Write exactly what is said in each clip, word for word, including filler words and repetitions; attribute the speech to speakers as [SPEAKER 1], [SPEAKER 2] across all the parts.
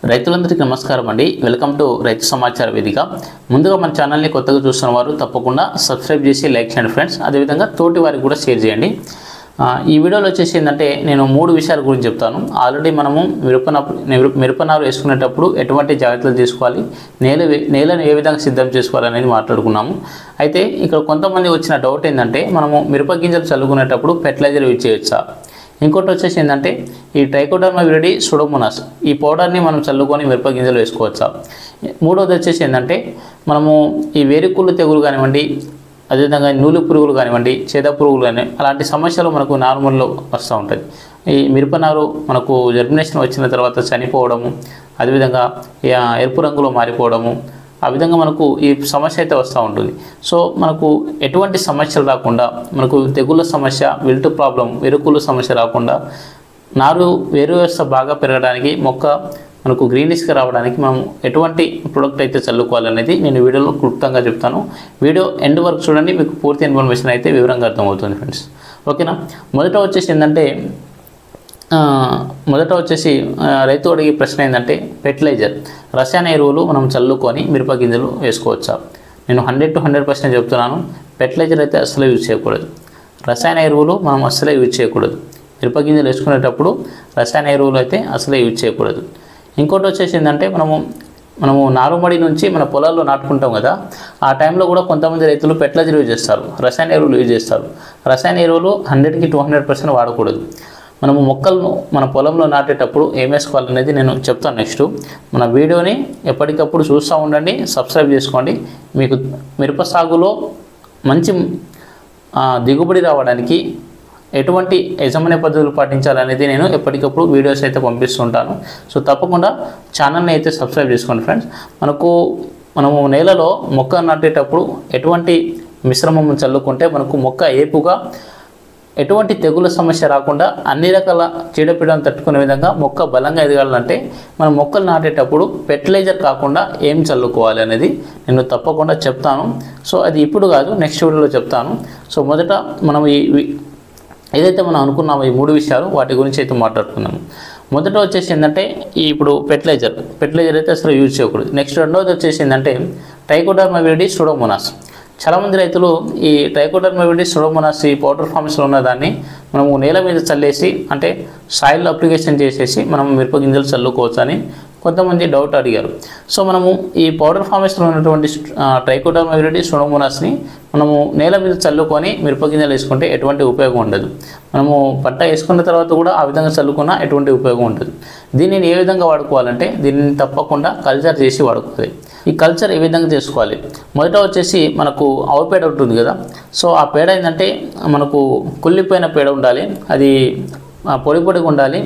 [SPEAKER 1] రైతులందరికీ నమస్కారం అండి. వెల్కమ్ టు రైతు సమాచార వేదిక. ముందుగా మన ఛానల్ని కొత్తగా చూస్తున్న వారు తప్పకుండా సబ్స్క్రైబ్ చేసి లైక్ చేయండి ఫ్రెండ్స్. అదేవిధంగా తోటి వారికి కూడా షేర్ చేయండి. ఈ వీడియోలో వచ్చేసి ఏంటంటే నేను మూడు విషయాల గురించి చెప్తాను. ఆల్రెడీ మనము మిరపన మిరపనారు వేసుకునేటప్పుడు ఎటువంటి జాగ్రత్తలు తీసుకోవాలి, నేల నేలను ఏ విధంగా సిద్ధం చేసుకోవాలనేది మాట్లాడుకున్నాము. అయితే ఇక్కడ కొంతమంది వచ్చిన డౌట్ ఏంటంటే మనము మిరప గింజలు చల్లుకునేటప్పుడు ఫెర్టిలైజర్ యూజ్ చేయొచ్చా. ఇంకోటి వచ్చేసి ఏంటంటే ఈ ట్రైకోడర్మా విరిడి సూడోమోనాస్ ఈ పౌడర్ని మనం చల్లుకొని మిరప గింజలు వేసుకోవచ్చా. మూడోది వచ్చేసి ఏంటంటే మనము ఈ వేరుకుళ్ళు తెగులు కానివ్వండి, అదేవిధంగా నూలు పురుగులు కానివ్వండి, చేద పురుగులు కానీ అలాంటి సమస్యలు మనకు నార్మల్లో వస్తూ ఉంటుంది. ఈ మిరపనారు మనకు జర్మినేషన్ వచ్చిన తర్వాత చనిపోవడము, అదేవిధంగా ఎరుపు రంగులో మారిపోవడము, ఆ విధంగా మనకు ఈ సమస్య అయితే వస్తూ ఉంటుంది. సో మనకు ఎటువంటి సమస్యలు రాకుండా, మనకు తెగుళ్ళ సమస్య, విల్టు ప్రాబ్లం, వెరుకుల సమస్య రాకుండా నారు వేరు వ్యవస్థ బాగా పెరగడానికి, మొక్క మనకు గ్రీనిష్గా రావడానికి మనం ఎటువంటి ప్రోడక్ట్ అయితే చల్లుకోవాలనేది నేను వీడియోలో క్లుప్తంగా చెప్తాను. వీడియో ఎండ్ వరకు చూడండి, మీకు పూర్తి ఇన్ఫర్మేషన్ అయితే వివరంగా అర్థమవుతుంది ఫ్రెండ్స్. ఓకేనా. మొదట వచ్చేసి ఏంటంటే మొదట వచ్చేసి రైతు అడిగే ప్రశ్న ఏంటంటే ఫెర్టిలైజర్ రసాయన ఎరువులు మనం చల్లుకొని మిరప గింజలు వేసుకోవచ్చా. నేను హండ్రెడ్ టు హండ్రెడ్ పర్సెంట్ చెప్తున్నాను. ఫెర్టిలైజర్ అయితే అసలు యూజ్ చేయకూడదు. రసాయన ఎరువులు మనం అసలే యూజ్ చేయకూడదు. మిరప గింజలు వేసుకునేటప్పుడు రసాయన ఎరువులు అయితే అసలే యూజ్ చేయకూడదు. ఇంకోటి వచ్చేసి ఏంటంటే మనము మనము నారుమడి నుంచి మన పొలాల్లో నాటుకుంటాం కదా, ఆ టైంలో కూడా కొంతమంది రైతులు ఫెర్టిలైజర్ యూజ్ చేస్తారు, రసాయన ఎరువులు యూజ్ చేస్తారు. రసాయన ఎరువులు హండ్రెడ్కి టూ హండ్రెడ్ పర్సెంట్ వాడకూడదు. మనము మొక్కలను మన పొలంలో నాటేటప్పుడు ఏం వేసుకోవాలనేది నేను చెప్తాను నెక్స్ట్. మన వీడియోని ఎప్పటికప్పుడు చూస్తూ ఉండండి, సబ్స్క్రైబ్ చేసుకోండి. మీకు మిరప సాగులో మంచి దిగుబడి రావడానికి ఎటువంటి యజమాన్య పద్ధతులు పాటించాలనేది నేను ఎప్పటికప్పుడు వీడియోస్ అయితే పంపిస్తుంటాను. సో తప్పకుండా ఛానల్ని అయితే సబ్స్క్రైబ్ చేసుకోండి ఫ్రెండ్స్. మనకు మనము నేలలో మొక్క నాటేటప్పుడు ఎటువంటి మిశ్రమం చల్లుకుంటే మనకు మొక్క ఏపుగా, ఎటువంటి తెగుల సమస్య రాకుండా, అన్ని రకాల చీడపీడలను తట్టుకునే విధంగా మొక్క బలంగా ఎదగాలంటే మనం మొక్కలు నాటేటప్పుడు ఫెర్టిలైజర్ కాకుండా ఏం చల్లుకోవాలి అనేది నేను తప్పకుండా చెప్తాను. సో అది ఇప్పుడు కాదు, నెక్స్ట్ వీడియోలో చెప్తాను. సో మొదట మనం ఈ ఏదైతే మనం అనుకున్నామో ఈ మూడు విషయాలు వాటి గురించి అయితే మాట్లాడుకున్నాము. మొదట వచ్చేసి ఏంటంటే ఈ ఇప్పుడు ఫెర్టిలైజర్ ఫెర్టిలైజర్ అయితే అసలు యూజ్ చేయకూడదు. నెక్స్ట్ రెండవది వచ్చేసి ఏంటంటే ట్రైకోడర్మా విరిడి సూడోమోనాస్. చాలామంది రైతులు ఈ ట్రైకోడర్మా విరిడి సూడోమోనాస్ ఈ పౌడర్ ఫామ్స్లో ఉన్న దాన్ని మనము నేల మీద చల్లేసి, అంటే సాయిల్ అప్లికేషన్ చేసేసి మనం మిరప గింజలు చల్లుకోవచ్చు అని కొంతమంది డౌట్ అడిగారు. సో మనము ఈ పౌడర్ ఫార్మేషన్లో ఉన్నటువంటి ట్రైకోడర్మా విరిడి సూడోమోనాస్ని మనము నేల మీద చల్లుకొని మిరప గింజలు వేసుకుంటే ఎటువంటి ఉపయోగం ఉండదు. మనము పంట వేసుకున్న తర్వాత కూడా ఆ విధంగా చల్లుకున్నా ఎటువంటి ఉపయోగం ఉండదు. దీనిని ఏ విధంగా వాడుకోవాలంటే దీనిని తప్పకుండా కల్చర్ చేసి వాడుకోవాలి. ఈ కల్చర్ ఏ విధంగా చేసుకోవాలి, మొదట వచ్చేసి మనకు ఆవు పేడ ఉంటుంది కదా. సో ఆ పేడ ఏంటంటే మనకు కుళ్ళిపోయిన పేడ ఉండాలి, అది పొడి పొడిగా ఉండాలి,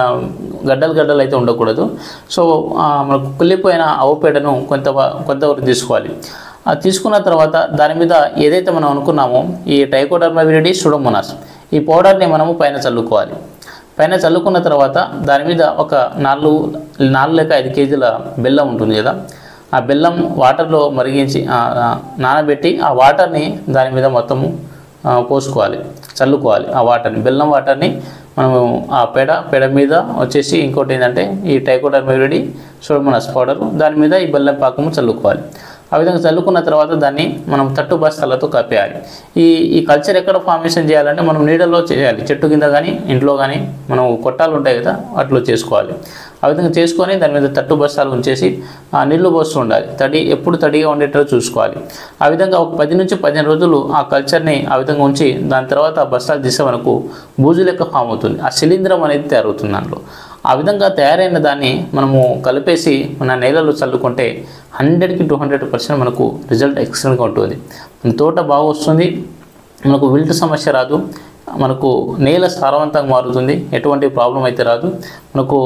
[SPEAKER 1] గడ్డలు గడ్డలు అయితే ఉండకూడదు. సో మనకు కుళ్ళిపోయిన ఆవు పేడను కొంత కొంతవరకు తీసుకోవాలి. అది తీసుకున్న తర్వాత దాని మీద ఏదైతే మనం అనుకున్నామో ఈ ట్రైకోడర్మా విరిడి సూడోమోనాస్ ఈ పౌడర్ని మనము పైన చల్లుకోవాలి. పైన చల్లుకున్న తర్వాత దాని మీద ఒక నాలుగు నాలుగు లేక ఐదు కేజీల బెల్లం ఉంటుంది కదా, ఆ బెల్లం వాటర్లో మరిగించి నానబెట్టి ఆ వాటర్ని దాని మీద మొత్తము పోసుకోవాలి, చల్లుకోవాలి. ఆ వాటర్ని, బెల్లం వాటర్ని మనము ఆ పేడ పేడ మీద వచ్చేసి ఇంకోటి ఏంటంటే ఈ ట్రైకోడర్మా విరిడి సూడోమోనాస్ పౌడర్ దాని మీద ఈ బెల్లం పాకము చల్లుకోవాలి. ఆ విధంగా చల్లుకున్న తర్వాత దాన్ని మనం తట్టు బస్తాలతో కప్పేయాలి. ఈ ఈ కల్చర్ ఎక్కడ ఫార్మేషన్ చేయాలంటే మనం నీడలో చేయాలి, చెట్టు కింద కానీ ఇంట్లో కానీ మనం కొట్టాలు ఉంటాయి కదా వాటిలో చేసుకోవాలి. ఆ విధంగా చేసుకొని దాని మీద తట్టు బస్తాలు ఉంచేసి ఆ నీళ్లు పోస్తూ ఉండాలి. తడి ఎప్పుడు తడిగా ఉండేటట్టు చూసుకోవాలి. ఆ విధంగా ఒక పది నుంచి పదిహేను రోజులు ఆ కల్చర్ని ఆ విధంగా ఉంచి దాని తర్వాత ఆ బస్తాలు తీసే మనకు బూజు లెక్క ఫామ్ అవుతుంది, ఆ శిలీంధ్రం అనేది తయారవుతుంది దాంట్లో. ఆ విధంగా తయారైన దాన్ని మనము కలిపేసి మన నేలలో చల్లుకుంటే హండ్రెడ్కి టూ హండ్రెడ్ పర్సెంట్ మనకు రిజల్ట్ ఎక్సలెంట్గా ఉంటుంది. మన తోట బాగా వస్తుంది, మనకు విల్ట్ సమస్య రాదు, మనకు నేల సారవంతంగా మారుతుంది, ఎటువంటి ప్రాబ్లం అయితే రాదు. మనకు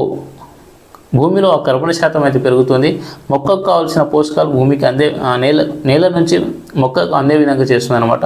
[SPEAKER 1] భూమిలో కర్బన శాతం అయితే పెరుగుతుంది, మొక్కకు కావాల్సిన పోషకాలు భూమికి అందే నేల నేల నుంచి మొక్కకు అందే విధంగా చేస్తుంది అనమాట.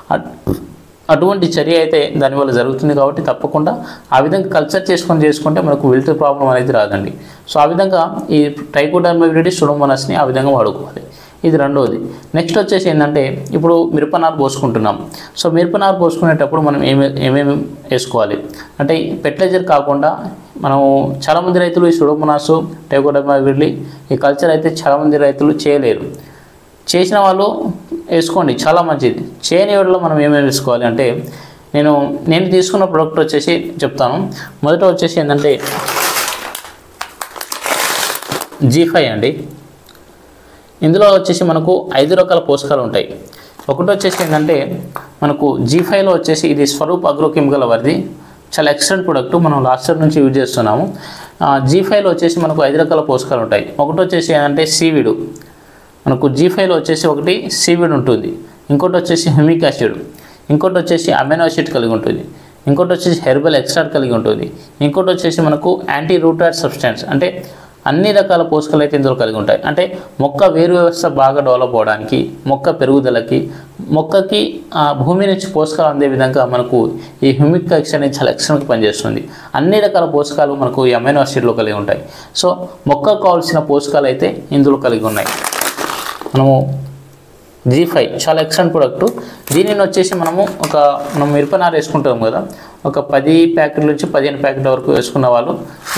[SPEAKER 1] అటువంటి చర్య అయితే దానివల్ల జరుగుతుంది. కాబట్టి తప్పకుండా ఆ విధంగా కల్చర్ చేసుకొని చేసుకుంటే మనకు విల్ట్ ప్రాబ్లం అనేది రాదండి. సో ఆ విధంగా ఈ ట్రైకోడర్మా విరిడి సూడోమోనాస్ని ఆ విధంగా వాడుకోవాలి. ఇది రెండోది. నెక్స్ట్ వచ్చేసి ఏంటంటే ఇప్పుడు మిరపనారు పోసుకుంటున్నాం. సో మిరపనారు పోసుకునేటప్పుడు మనం ఏమే ఏమేమి వేసుకోవాలి అంటే ఫెర్టిలైజర్ కాకుండా మనం చాలామంది రైతులు ఈ సూడోమోనాస్ ట్రైకోడర్మా విరిడి ఈ కల్చర్ అయితే చాలామంది రైతులు చేయలేరు. చేసిన వాళ్ళు వేసుకోండి, చాలా మంచిది. చేయని వాటిలో మనం ఏమేమి వేసుకోవాలి అంటే నేను నేను తీసుకున్న ప్రోడక్ట్ వచ్చేసి చెప్తాను. మొదట వచ్చేసి ఏంటంటే జీ ఫైవ్ అండి. ఇందులో వచ్చేసి మనకు ఐదు రకాల పోషకాలు ఉంటాయి. ఒకటి వచ్చేసి ఏంటంటే మనకు జీ ఫైవ్లో వచ్చేసి ఇది స్వరూప్ అగ్రోకెమికల్ వారిది చాలా ఎక్సలెంట్ ప్రోడక్ట్, మనం లాస్ట్ ఇయర్ నుంచి యూజ్ చేస్తున్నాము. జీ ఫైవ్లో వచ్చేసి మనకు ఐదు రకాల పోషకాలు ఉంటాయి. ఒకటి వచ్చేసి ఏంటంటే సీవిడ్, మనకు జీ ఫైవ్లో వచ్చేసి ఒకటి సీవిడ్ ఉంటుంది, ఇంకోటి వచ్చేసి హ్యూమిక్ యాసిడ్, ఇంకోటి వచ్చేసి అమైనో యాసిడ్ కలిగి ఉంటుంది, ఇంకోటి వచ్చేసి హెర్బల్ ఎక్స్ట్రాక్ట్ కలిగి ఉంటుంది, ఇంకోటి వచ్చేసి మనకు యాంటీ రూటాయిడ్ సబ్స్టెన్స్ అంటే అన్ని రకాల పోషకాలు అయితే ఇందులో కలిగి ఉంటాయి. అంటే మొక్క వేరు వ్యవస్థ బాగా డెవలప్ అవ్వడానికి, మొక్క పెరుగుదలకి, మొక్కకి భూమి నుంచి పోషకాలు అందే విధంగా మనకు ఈ హ్యూమిక్ యాసిడ్ అనేది చాలా ఎక్సలెంట్గా పనిచేస్తుంది. అన్ని రకాల పోషకాలు మనకు ఈ అమైనో యాసిడ్లో కలిగి ఉంటాయి. సో మొక్కకు కావాల్సిన పోషకాలు అయితే ఇందులో కలిగి ఉన్నాయి. మనము జీ ఫైవ్ చాలా ఎక్సలెంట్ ప్రోడక్ట్. దీనిని వచ్చేసి మనము ఒక మనం మిరపనారు వేసుకుంటాం కదా, ఒక పది ప్యాకెట్ల నుంచి పదిహేను ప్యాకెట్ల వరకు వేసుకున్న వాళ్ళు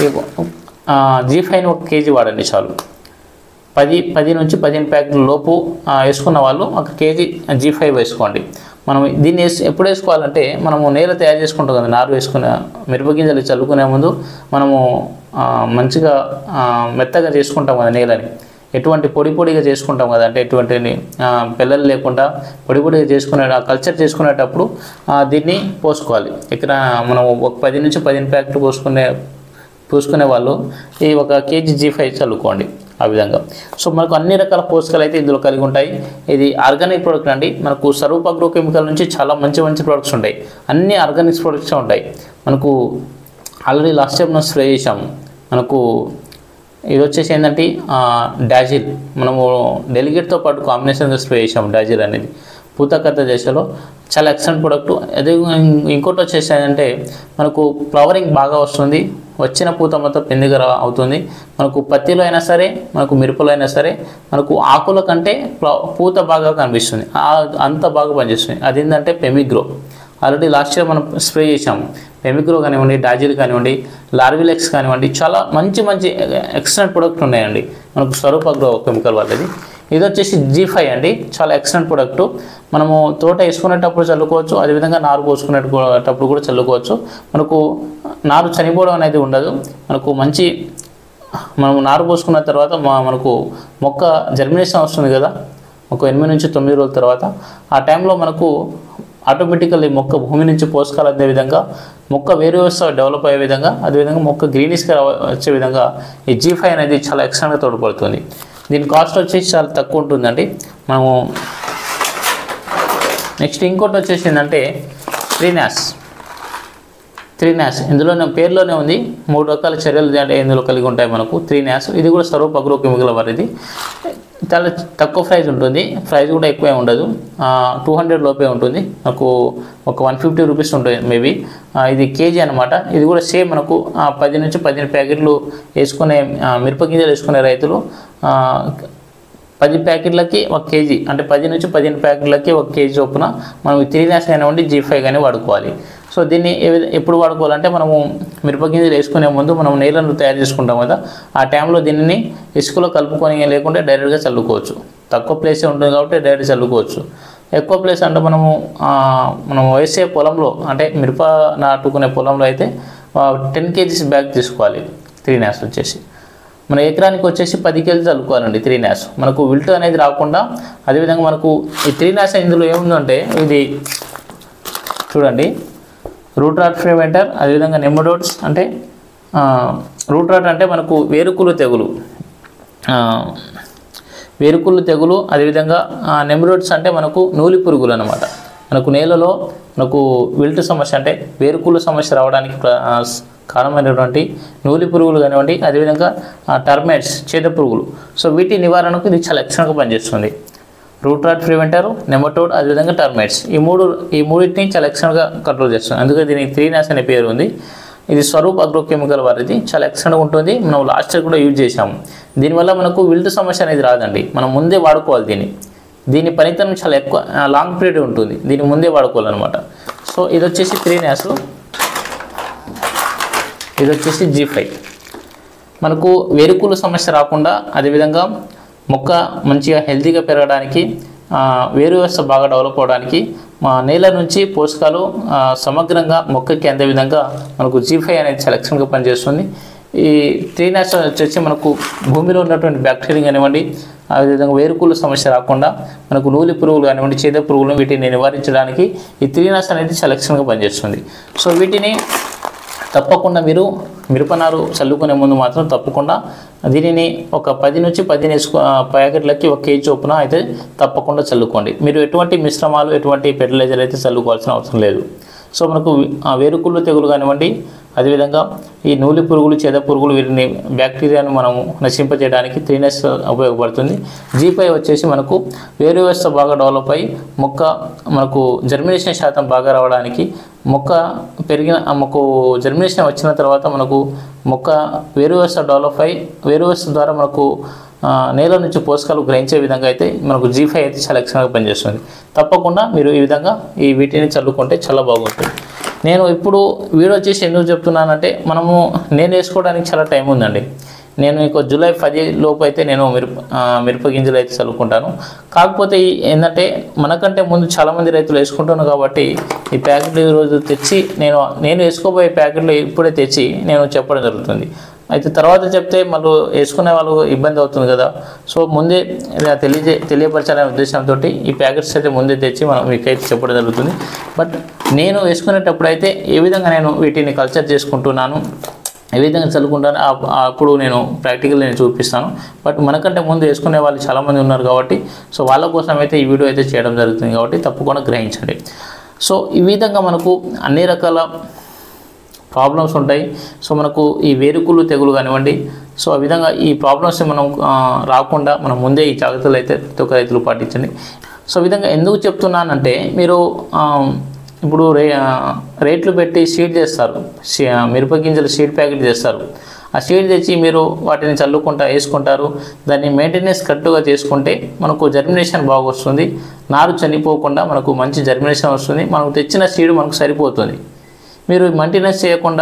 [SPEAKER 1] జీ ఫైవ్ని ఒక కేజీ వాడండి చాలు. పది పది నుంచి పదిహేను ప్యాకెట్ల లోపు వేసుకున్న వాళ్ళు ఒక కేజీ జీ ఫైవ్ వేసుకోండి. మనం దీన్ని వేసి ఎప్పుడు వేసుకోవాలంటే మనము నేల తయారు చేసుకుంటాం కదా, నారు వేసుకునే మిరపగింజలు చల్లుకునే ముందు మనము మంచిగా మెత్తగా చేసుకుంటాం కదా నేలని, ఎటువంటి పొడి పొడిగా చేసుకుంటాం కదా, అంటే ఎటువంటి పిల్లలు లేకుండా పొడి పొడిగా చేసుకునే కల్చర్ చేసుకునేటప్పుడు దీన్ని పోసుకోవాలి. ఇక్కడ మనం ఒక పది నుంచి పదిహేను ప్యాకెట్లు పోసుకునే పోసుకునే వాళ్ళు ఈ ఒక కేజీ జీ ఫైవ్ చల్లుకోండి ఆ విధంగా. సో మనకు అన్ని రకాల పోషకాలు అయితే ఇందులో కలిగి ఉంటాయి. ఇది ఆర్గానిక్ ప్రోడక్ట్ అండి. మనకు స్వరూప్ అగ్రోకెమికల్ నుంచి చాలా మంచి మంచి ప్రోడక్ట్స్ ఉంటాయి, అన్ని ఆర్గానిక్ ప్రోడక్ట్స్ ఉంటాయి. మనకు ఆల్రెడీ లాస్ట్ టైం మనం స్ప్రే చేసాము. మనకు ఇది వచ్చేసి ఏంటంటే డాజిల్, మనము డెలిగేట్తో పాటు కాంబినేషన్గా స్ప్రే చేసాము. డాజిల్ అనేది పూతకత్త దశలో చాలా ఎక్సలెంట్ ప్రోడక్ట్. అదే ఇంకోటి వచ్చేసి ఏంటంటే మనకు ఫ్లవరింగ్ బాగా వస్తుంది, వచ్చిన పూత మొత్తం పెందిగా అవుతుంది. మనకు పత్తిలో అయినా సరే, మనకు మిరపలో అయినా సరే, మనకు ఆకుల కంటే పూత బాగా కనిపిస్తుంది, అంత బాగా పనిచేస్తుంది. అది ఏంటంటే పెమిగ్రో. ఆల్రెడీ లాస్ట్ ఇయర్ మనం స్ప్రే చేసాము. పెమిగ్రో కానివ్వండి, డాజిల్ కానివ్వండి, లార్విలెక్స్ కానివ్వండి, చాలా మంచి మంచి ఎక్సలెంట్ ప్రోడక్ట్ ఉన్నాయండి మనకు స్వరూప్ అగ్రో కెమికల్ వాళ్ళది. ఇది వచ్చేసి జీ ఫైవ్ అండి, చాలా ఎక్సలెంట్ ప్రోడక్ట్. మనము తోట వేసుకునేటప్పుడు చల్లుకోవచ్చు, అదేవిధంగా నారు పోసుకునేటప్పుడు కూడా చల్లుకోవచ్చు. మనకు నారు చనిపోవడం అనేది ఉండదు. మనకు మంచి మనము నారు పోసుకున్న తర్వాత మనకు మొక్క జర్మినేషన్ వస్తుంది కదా, ఒక ఎనిమిది నుంచి తొమ్మిది రోజుల తర్వాత, ఆ టైంలో మనకు ఆటోమేటికల్లీ మొక్క భూమి నుంచి పోషకాలు అందే విధంగా, మొక్క వేరు వ్యవస్థ డెవలప్ అయ్యే విధంగా, అదేవిధంగా మొక్క గ్రీనిష్గా వచ్చే విధంగా ఈ జీ ఫైవ్ అనేది చాలా ఎక్సలెంట్గా తోడ్పడుతుంది. దీని కాస్ట్ వచ్చేసి చాలా తక్కువ ఉంటుందండి. మనము నెక్స్ట్ ఇంకోటి వచ్చేసి ఏంటంటే త్రీనాస్. త్రీనాస్ ఇందులోనే పేరులోనే ఉంది, మూడు రకాల చర్యలు అంటే ఇందులో కలిగి ఉంటాయి మనకు త్రీనాస్. ఇది కూడా స్వరూప్ అగ్రోకెమికల్ వారిది. చాలా తక్కువ ప్రైస్ ఉంటుంది, ప్రైస్ కూడా ఎక్కువే ఉండదు, టూ హండ్రెడ్ లోపే ఉంటుంది. నాకు ఒక వన్ ఫిఫ్టీ రూపీస్ ఉంటుంది మేబీ. ఇది కేజీ అనమాట. ఇది కూడా సేమ్ మనకు పది నుంచి పదిహేను ప్యాకెట్లు వేసుకునే మిరపగింజలు వేసుకునే రైతులు పది ప్యాకెట్లకి ఒక కేజీ అంటే పది నుంచి పదిహేను ప్యాకెట్లకి ఒక కేజీ చొప్పున మనం త్రీనాస్ కానివ్వండి, జీ ఫైవ్ కానీ వాడుకోవాలి. సో దీన్ని ఎప్పుడు వాడుకోవాలంటే మనము మిరపగింజలు వేసుకునే ముందు మనం నేలను తయారు చేసుకుంటాం కదా, ఆ టైంలో దీనిని ఇసుకలో కలుపుకొని లేకుంటే డైరెక్ట్గా చల్లుకోవచ్చు. తక్కువ ప్లేసే ఉంటుంది కాబట్టి డైరెక్ట్ చల్లుకోవచ్చు. ఎక్కువ ప్లేస్ అంటే మనము మనం వేసే పొలంలో అంటే మిరప నాటుకునే పొలంలో అయితే టెన్ కేజీస్ బ్యాగ్ తీసుకోవాలి. త్రీనాస్ వచ్చేసి మన ఎకరానికి వచ్చేసి పది కేజీలు చల్లుకోవాలండి త్రీనాస్, మనకు విల్ట్ అనేది రాకుండా. అదేవిధంగా మనకు ఈ త్రీనాస్ ఇందులో ఏముందంటే ఇది చూడండి, రూట్ రాట్ ప్రివెంటర్, అదేవిధంగా నెమటోడ్స్ అంటే రూట్ రాట్ అంటే మనకు వేరుకులు తెగులు, వేరుకుళ్ళు తెగులు, అదేవిధంగా నెమటోడ్స్ అంటే మనకు నూలి పురుగులు అన్నమాట. మనకు నేలలో మనకు విల్ట్ సమస్య అంటే వేరుకుళ్ళు సమస్య రావడానికి కారణమైనటువంటి నూలి పురుగులు కానివ్వండి, అదేవిధంగా టర్మైట్స్ చేద పురుగులు. సో వీటి నివారణకు ఇది చాలా ఎక్సలెంట్గా పనిచేస్తుంది. రూట్ రాట్ ప్రివెంటర్, నెమటోడ్, అదేవిధంగా టర్మైట్స్, ఈ మూడు ఈ మూడింటిని చాలా ఎక్సలెంట్గా కంట్రోల్ చేస్తుంది. అందుకే దీనికి త్రీనాస్ అనే పేరు ఉంది. ఇది స్వరూప్ అగ్రోకెమికల్ వారిది, చాలా ఎక్సలెంట్గా ఉంటుంది. మనం లాస్ట్ ఇయర్ కూడా యూజ్ చేసాము. దీనివల్ల మనకు విల్ట్ సమస్య అనేది రాదండి. మనం ముందే వాడుకోవాలి దీన్ని. దీని పనితనం చాలా ఎక్కువ లాంగ్ పీరియడ్ ఉంటుంది. దీన్ని ముందే వాడుకోవాలన్నమాట. సో ఇది వచ్చేసి త్రీనాస్, ఇది వచ్చేసి జీ ఫైవ్. మనకు వేరుకులు సమస్య రాకుండా, అదేవిధంగా మొక్క మంచిగా హెల్తీగా పెరగడానికి, వేరు వ్యవస్థ బాగా డెవలప్ అవడానికి, మా నేల నుంచి పోషకాలు సమగ్రంగా మొక్కకి అందే విధంగా మనకు జీ ఫైవ్ అనేది చాలా ఎక్సలెంట్గా పనిచేస్తుంది. ఈ త్రీనాస్ వచ్చేసి మనకు భూమిలో ఉన్నటువంటి బ్యాక్టీరియా కానివ్వండి, అదేవిధంగా వేరుకుల సమస్య రాకుండా మనకు నూలి పురుగులు కానివ్వండి, చేద పురుగులు వీటిని నివారించడానికి ఈ త్రీనాస్ అనేది చాలా ఎక్సలెంట్గా పనిచేస్తుంది. సో వీటిని తప్పకుండా మీరు మిరపనారు చల్లుకునే ముందు మాత్రం తప్పకుండా దీనిని ఒక పది నుంచి పదిహేను వేసుకో ప్యాకెట్లకి ఒక కేజీ చొప్పున అయితే తప్పకుండా చల్లుకోండి. మీరు ఎటువంటి మిశ్రమాలు, ఎటువంటి ఫెర్టిలైజర్ అయితే చల్లుకోవాల్సిన అవసరం లేదు. సో మనకు వేరుకుళ్ళు తెగులు కానివ్వండి, అదేవిధంగా ఈ నూలి పురుగులు, చేద పురుగులు వీటిని బ్యాక్టీరియాను మనము నశింపజేయడానికి త్రీనాస్ ఉపయోగపడుతుంది. జీ ఫైవ్ వచ్చేసి మనకు వేరు వ్యవస్థ బాగా డెవలప్ అయ్యి మొక్క మనకు జర్మినేషన్ శాతం బాగా రావడానికి, మొక్క పెరిగిన మొక్క జర్మినేషన్ వచ్చిన తర్వాత మనకు మొక్క వేరు వ్యవస్థ డెవలప్ అయ్యి వేరు వ్యవస్థ ద్వారా మనకు నేల నుంచి పోషకాలు గ్రహించే విధంగా అయితే మనకు జీ ఫైవ్ అయితే చాలా ఎక్సలెంట్గా పనిచేస్తుంది. తప్పకుండా మీరు ఈ విధంగా ఈ వీటిని చల్లుకుంటే చాలా బాగుంటుంది. నేను ఇప్పుడు వీడియో వచ్చేసి ఎందుకు చెప్తున్నానంటే, మనము నేను వేసుకోవడానికి చాలా టైం ఉందండి. నేను ఇంకో జూలై పది లోపు అయితే నేను మిరప మిరప గింజలు అయితే చల్లుకుంటాను. కాకపోతే ఏంటంటే మనకంటే ముందు చాలామంది రైతులు వేసుకుంటున్నాను కాబట్టి ఈ ప్యాకెట్లు ఈరోజు తెచ్చి నేను నేను వేసుకోబోయే ప్యాకెట్లు ఇప్పుడే తెచ్చి నేను చెప్పడం జరుగుతుంది. అయితే తర్వాత చెప్తే మళ్ళీ వేసుకునే వాళ్ళు ఇబ్బంది అవుతుంది కదా. సో ముందే తెలియజే తెలియపరచాలనే ఉద్దేశంతో ఈ ప్యాకెట్స్ అయితే ముందే తెచ్చి మనం మీకైతే చెప్పడం జరుగుతుంది. బట్ నేను వేసుకునేటప్పుడు అయితే ఏ విధంగా నేను వీటిని కల్చర్ చేసుకుంటున్నాను, ఏ విధంగా చల్లుకుంటాను అప్పుడు నేను ప్రాక్టికల్ నేను చూపిస్తాను. బట్ మనకంటే ముందు వేసుకునే వాళ్ళు చాలామంది ఉన్నారు కాబట్టి సో వాళ్ళ కోసం అయితే ఈ వీడియో అయితే చేయడం జరుగుతుంది కాబట్టి తప్పకుండా గ్రహించండి. సో ఈ విధంగా మనకు అన్ని రకాల ప్రాబ్లమ్స్ ఉంటాయి. సో మనకు ఈ వేరుకులు తెగులు కానివ్వండి, సో ఆ విధంగా ఈ ప్రాబ్లమ్స్ మనం రాకుండా మనం ముందే ఈ జాగ్రత్తలు అయితే ప్రతి ఒక్క రైతులు పాటించండి. సో ఈ విధంగా ఎందుకు చెప్తున్నానంటే, మీరు ఇప్పుడు రే రేట్లు పెట్టి సీడ్ చేస్తారు, మిరప గింజలు సీడ్ ప్యాకెట్ చేస్తారు. ఆ సీడ్ తెచ్చి మీరు వాటిని చల్లుకుంటా వేసుకుంటారు. దాన్ని మెయింటెనెన్స్ కరెక్ట్గా చేసుకుంటే మనకు జర్మినేషన్ బాగా వస్తుంది. నారు చనిపోకుండా మనకు మంచి జర్మినేషన్ వస్తుంది. మనకు తెచ్చిన సీడ్ మనకు సరిపోతుంది. మీరు మెయింటెనెన్స్ చేయకుండా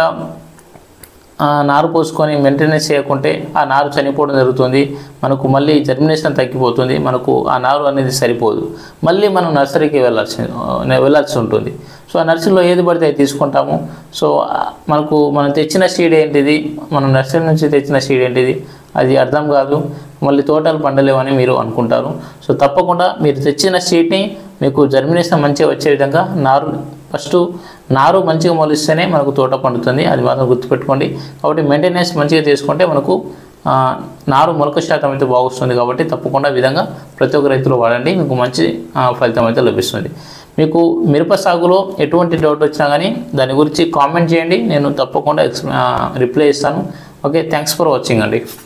[SPEAKER 1] నారు పోసుకొని మెయింటెనెన్స్ చేయకుంటే ఆ నారు చనిపోవడం జరుగుతుంది. మనకు మళ్ళీ జర్మినేషన్ తగ్గిపోతుంది. మనకు ఆ నారు అనేది సరిపోదు. మళ్ళీ మనం నర్సరీకి వెళ్ళాల్సి వెళ్ళాల్సి ఉంటుంది. సో ఆ నర్సరీలో ఏది పడితే అది తీసుకుంటాము. సో మనకు మనం తెచ్చిన సీడ్ ఏంటిది, మనం నర్సరీ నుంచి తెచ్చిన సీడ్ ఏంటిది అది అర్థం కాదు. మళ్ళీ తోటలు పండలేవని మీరు అనుకుంటారు. సో తప్పకుండా మీరు తెచ్చిన సీడ్ని మీకు జర్మినేషన్ మంచిగా వచ్చే విధంగా నారు ఫస్ట్ నారు మంచిగా మొలిస్తేనే మనకు తోట పండుతుంది. అది మాత్రం గుర్తుపెట్టుకోండి. కాబట్టి మెయింటెనెన్స్ మంచిగా తీసుకుంటే మనకు నారు మొలక శాతం అయితే బాగుస్తుంది. కాబట్టి తప్పకుండా ఈ విధంగా ప్రతి ఒక్క రైతులు వాడండి, మీకు మంచి ఫలితం అయితే లభిస్తుంది. మీకు మిరప సాగులో ఎటువంటి డౌట్ వచ్చినా కానీ దాని గురించి కామెంట్ చేయండి, నేను తప్పకుండా రిప్లై ఇస్తాను. ఓకే, థ్యాంక్స్ ఫర్ వాచింగ్ అండి.